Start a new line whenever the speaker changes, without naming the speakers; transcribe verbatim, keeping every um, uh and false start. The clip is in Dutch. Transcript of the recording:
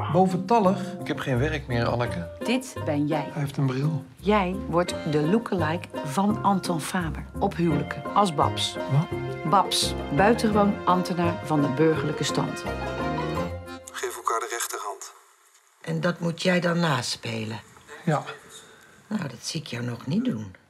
Boventallig? Ik heb geen werk meer, Anneke.
Dit ben jij.
Hij heeft een bril.
Jij wordt de lookalike van Anton Faber. Op huwelijken, als Babs.
Wat?
Babs, buitengewoon ambtenaar van de burgerlijke stand.
Geef elkaar de rechterhand.
En dat moet jij dan naspelen?
Ja.
Nou, dat zie ik jou nog niet doen.